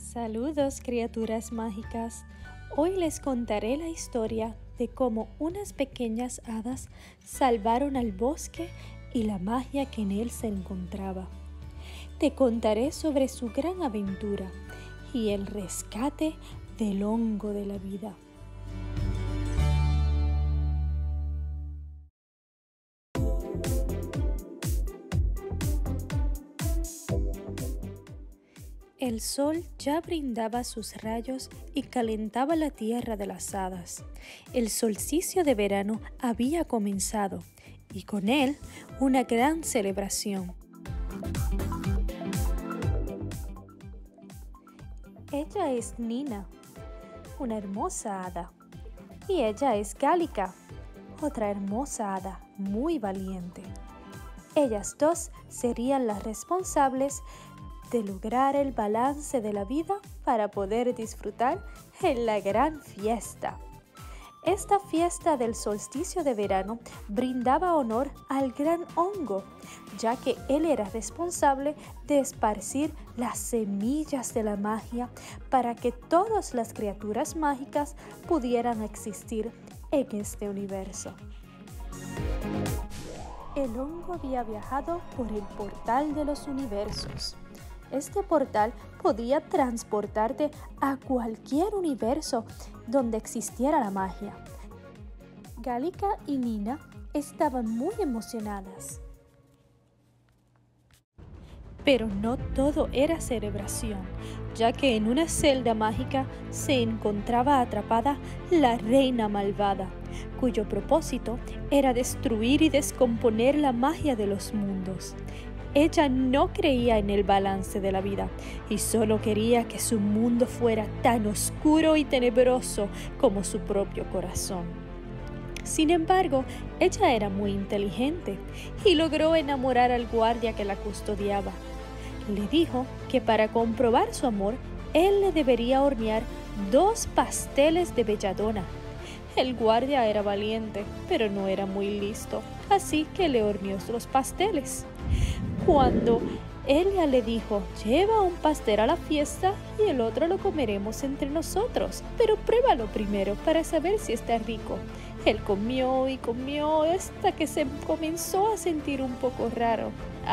Saludos, criaturas mágicas. Hoy les contaré la historia de cómo unas pequeñas hadas salvaron al bosque y la magia que en él se encontraba. Te contaré sobre su gran aventura y el rescate del hongo de la vida. El sol ya brindaba sus rayos y calentaba la tierra de las hadas. El solsticio de verano había comenzado y con él una gran celebración. Ella es Nina, una hermosa hada, y ella es Gálica, otra hermosa hada muy valiente. Ellas dos serían las responsables de lograr el balance de la vida para poder disfrutar en la gran fiesta. Esta fiesta del solsticio de verano brindaba honor al gran hongo, ya que él era responsable de esparcir las semillas de la magia para que todas las criaturas mágicas pudieran existir en este universo. El hongo había viajado por el portal de los universos. Este portal podía transportarte a cualquier universo donde existiera la magia. Gálica y Nina estaban muy emocionadas. Pero no todo era celebración, ya que en una celda mágica se encontraba atrapada la reina malvada, cuyo propósito era destruir y descomponer la magia de los mundos. Ella no creía en el balance de la vida y solo quería que su mundo fuera tan oscuro y tenebroso como su propio corazón. Sin embargo, ella era muy inteligente y logró enamorar al guardia que la custodiaba. Le dijo que para comprobar su amor, él le debería hornear 2 pasteles de belladona. El guardia era valiente, pero no era muy listo, así que le horneó los pasteles. Cuando ella le dijo, lleva un pastel a la fiesta y el otro lo comeremos entre nosotros, pero pruébalo primero para saber si está rico. Él comió y comió hasta que se comenzó a sentir un poco raro.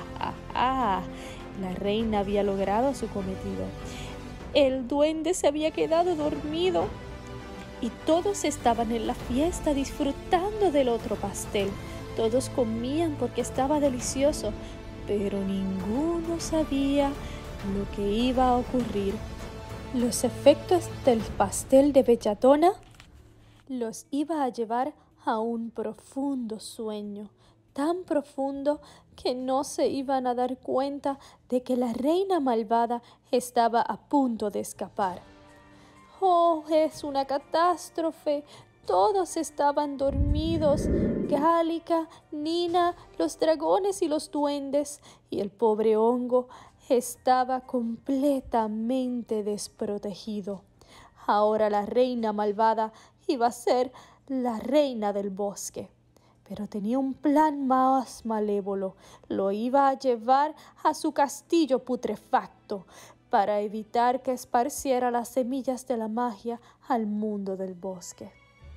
La reina había logrado su cometido. El duende se había quedado dormido y todos estaban en la fiesta disfrutando del otro pastel. Todos comían porque estaba delicioso, pero ninguno sabía lo que iba a ocurrir. Los efectos del pastel de belladona los iba a llevar a un profundo sueño, tan profundo que no se iban a dar cuenta de que la reina malvada estaba a punto de escapar. ¡Oh, es una catástrofe! Todos estaban dormidos, Gálica, Nina, los dragones y los duendes, y el pobre hongo estaba completamente desprotegido. Ahora la reina malvada iba a ser la reina del bosque, pero tenía un plan más malévolo. Lo iba a llevar a su castillo putrefacto para evitar que esparciera las semillas de la magia al mundo del bosque.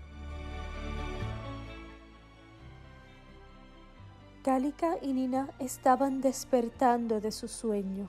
Gálica y Nina estaban despertando de su sueño.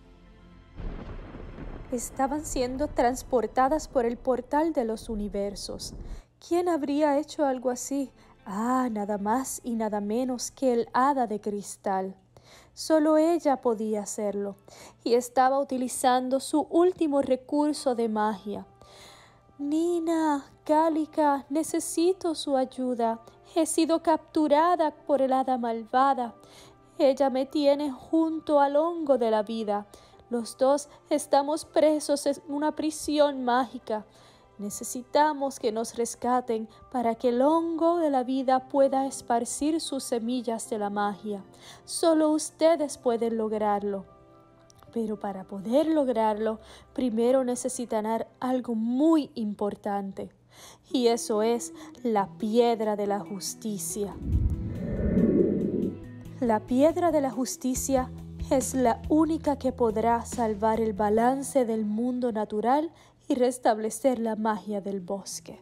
Estaban siendo transportadas por el portal de los universos. ¿Quién habría hecho algo así? Nada más y nada menos que el hada de cristal. Solo ella podía hacerlo y estaba utilizando su último recurso de magia. Nina, Gálica, necesito su ayuda. He sido capturada por el hada malvada. Ella me tiene junto al hongo de la vida. Los dos estamos presos en una prisión mágica. Necesitamos que nos rescaten para que el hongo de la vida pueda esparcir sus semillas de la magia. Solo ustedes pueden lograrlo. Pero para poder lograrlo, primero necesitarán algo muy importante. Y eso es la piedra de la justicia. La piedra de la justicia Es la única que podrá salvar el balance del mundo natural y restablecer la magia del bosque.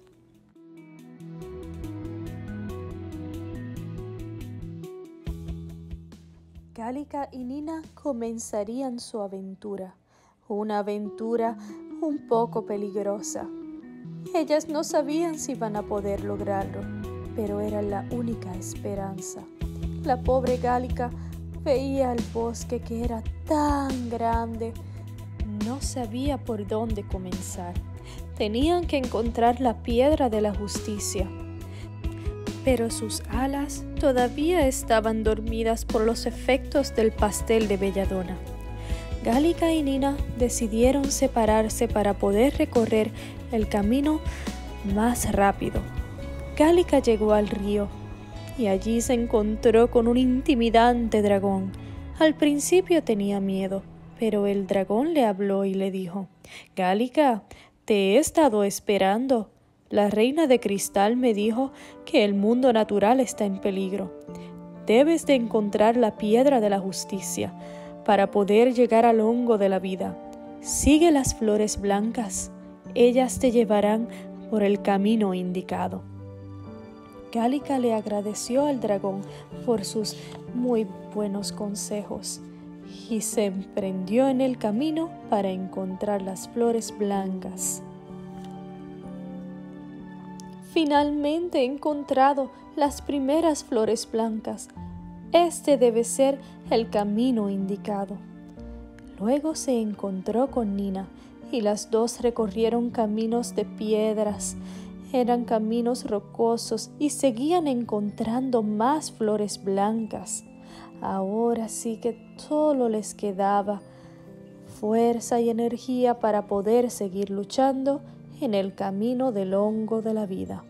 Gallica y Nina comenzarían su aventura, una aventura un poco peligrosa. Ellas no sabían si iban a poder lograrlo, pero era la única esperanza. La pobre Gallica veía el bosque que era tan grande. No sabía por dónde comenzar. Tenían que encontrar la piedra de la justicia. Pero sus alas todavía estaban dormidas por los efectos del pastel de belladona. Gallica y Nina decidieron separarse para poder recorrer el camino más rápido. Gallica llegó al río y allí se encontró con un intimidante dragón. Al principio tenía miedo, pero el dragón le habló y le dijo: «Gallica, te he estado esperando. La reina de cristal me dijo que el mundo natural está en peligro. Debes de encontrar la piedra de la justicia para poder llegar al hongo de la vida. Sigue las flores blancas. Ellas te llevarán por el camino indicado». Gallica le agradeció al dragón por sus muy buenos consejos y se emprendió en el camino para encontrar las flores blancas. Finalmente he encontrado las primeras flores blancas. Este debe ser el camino indicado. Luego se encontró con Nina y las dos recorrieron caminos de piedras. Eran caminos rocosos y seguían encontrando más flores blancas. Ahora sí que solo les quedaba fuerza y energía para poder seguir luchando en el camino del hongo de la vida.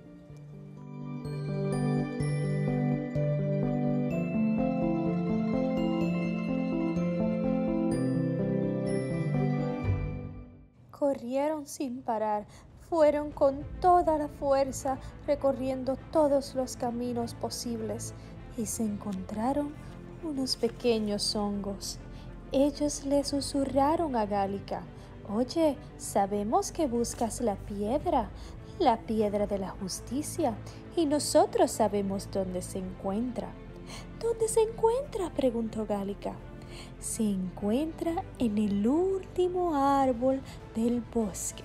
Corrieron sin parar, fueron con toda la fuerza recorriendo todos los caminos posibles y se encontraron unos pequeños hongos. Ellos le susurraron a Gallica: «Oye, sabemos que buscas la piedra de la justicia, y nosotros sabemos dónde se encuentra». «¿Dónde se encuentra?», preguntó Gallica. «Se encuentra en el último árbol del bosque.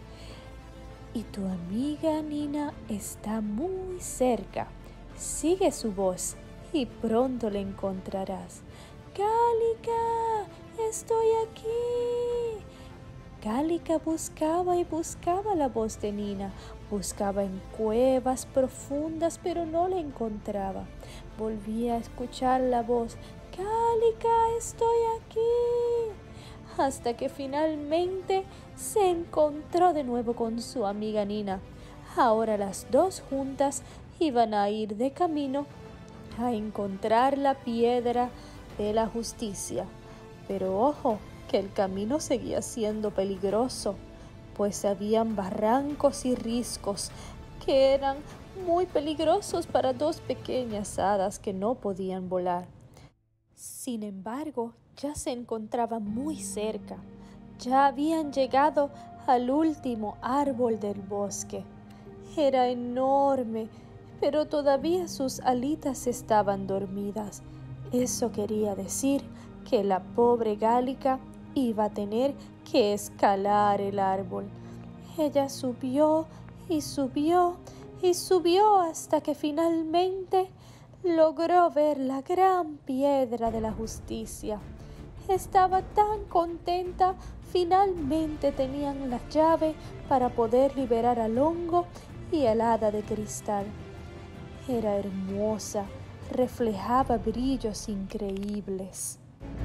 Y tu amiga Nina está muy cerca. Sigue su voz y pronto la encontrarás». «Gallica, estoy aquí». Gallica buscaba y buscaba la voz de Nina. Buscaba en cuevas profundas, pero no la encontraba. Volvía a escuchar la voz: «Gallica, estoy aquí». Hasta que finalmente se encontró de nuevo con su amiga Nina. Ahora las dos juntas iban a ir de camino a encontrar la piedra de la justicia. Pero ojo, que el camino seguía siendo peligroso, pues habían barrancos y riscos que eran muy peligrosos para dos pequeñas hadas que no podían volar. Sin embargo, ya se encontraban muy cerca. Ya habían llegado al último árbol del bosque. Era enorme, pero todavía sus alitas estaban dormidas. Eso quería decir que la pobre Gallica iba a tener que escalar el árbol. Ella subió y subió y subió hasta que finalmente logró ver la gran piedra de la justicia. Estaba tan contenta, finalmente tenían la llave para poder liberar al hongo y al hada de cristal. Era hermosa, reflejaba brillos increíbles.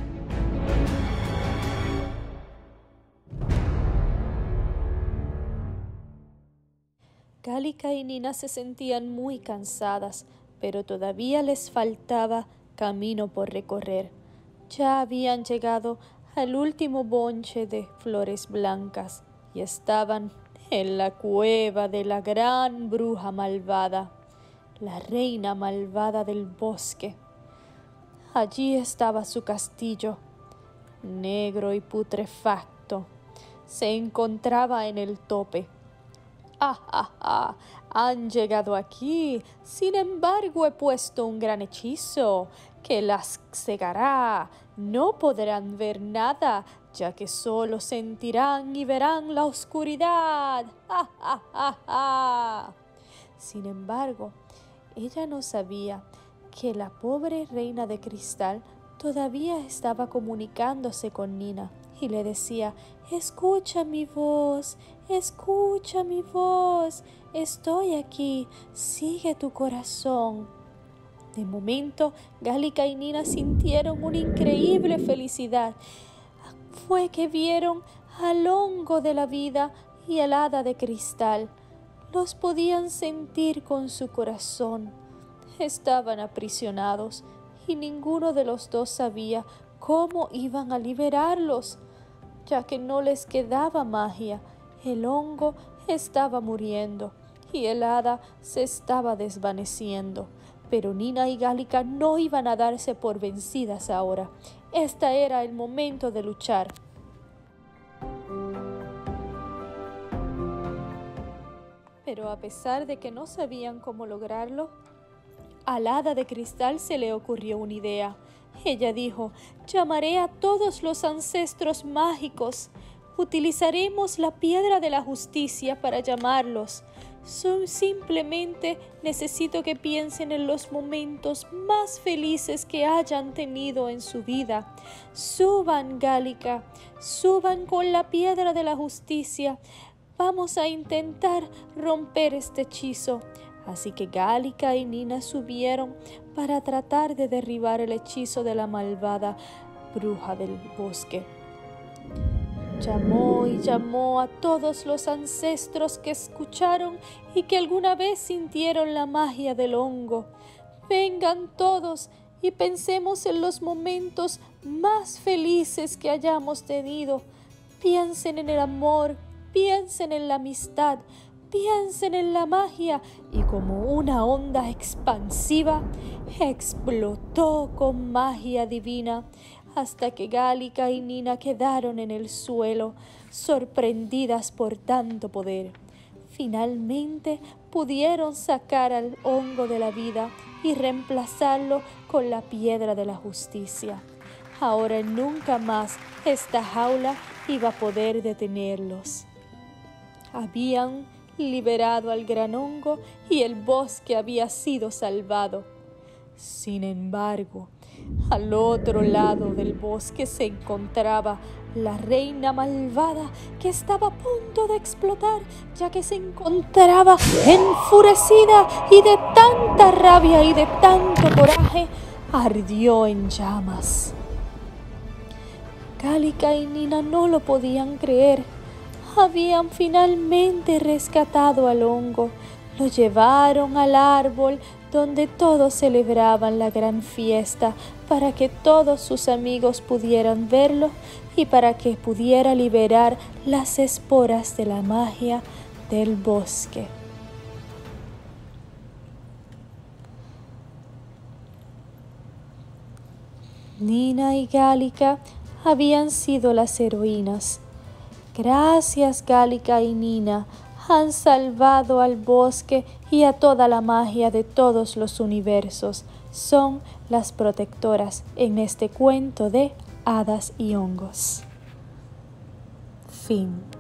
Gallica y Nina se sentían muy cansadas, pero todavía les faltaba camino por recorrer. Ya habían llegado al último bonche de flores blancas y estaban en la cueva de la gran bruja malvada, la reina malvada del bosque. Allí estaba su castillo, negro y putrefacto. Se encontraba en el tope. ¡Ah, ah, ah! Han llegado aquí. Sin embargo, he puesto un gran hechizo que las cegará. No podrán ver nada, ya que solo sentirán y verán la oscuridad. ¡Ah, ah, ah, ah! Sin embargo, ella no sabía que la pobre reina de cristal todavía estaba comunicándose con Nina y le decía: escucha mi voz, estoy aquí, sigue tu corazón. De momento, Gálica y Nina sintieron una increíble felicidad. Fue que vieron al hongo de la vida y al hada de cristal. Los podían sentir con su corazón. Estaban aprisionados y ninguno de los dos sabía cómo iban a liberarlos, ya que no les quedaba magia. El hongo estaba muriendo y el hada se estaba desvaneciendo. Pero Nina y Gálica no iban a darse por vencidas ahora. Este era el momento de luchar. Pero a pesar de que no sabían cómo lograrlo, al hada de cristal se le ocurrió una idea. Ella dijo: llamaré a todos los ancestros mágicos. Utilizaremos la piedra de la justicia para llamarlos. Simplemente necesito que piensen en los momentos más felices que hayan tenido en su vida. Suban, Gálica, suban con la piedra de la justicia. Vamos a intentar romper este hechizo. Así que Gálica y Nina subieron para tratar de derribar el hechizo de la malvada bruja del bosque. Llamó y llamó a todos los ancestros que escucharon y que alguna vez sintieron la magia del hongo. Vengan todos y pensemos en los momentos más felices que hayamos tenido. Piensen en el amor, piensen en la amistad, piensen en la magia. Y como una onda expansiva, explotó con magia divina, hasta que Gálica y Nina quedaron en el suelo, sorprendidas por tanto poder. Finalmente pudieron sacar al hongo de la vida y reemplazarlo con la piedra de la justicia. Ahora nunca más esta jaula iba a poder detenerlos. Habían liberado al gran hongo y el bosque había sido salvado. Sin embargo, al otro lado del bosque se encontraba la reina malvada, que estaba a punto de explotar, ya que se encontraba enfurecida y de tanta rabia y de tanto coraje ardió en llamas. Gálica y Nina no lo podían creer. Habían finalmente rescatado al hongo. Lo llevaron al árbol donde todos celebraban la gran fiesta, para que todos sus amigos pudieran verlo y para que pudiera liberar las esporas de la magia del bosque. Nina y Gálica habían sido las heroínas. Gracias, Gálica y Nina, han salvado al bosque y a toda la magia de todos los universos. Son las protectoras en este cuento de hadas y hongos. Fin.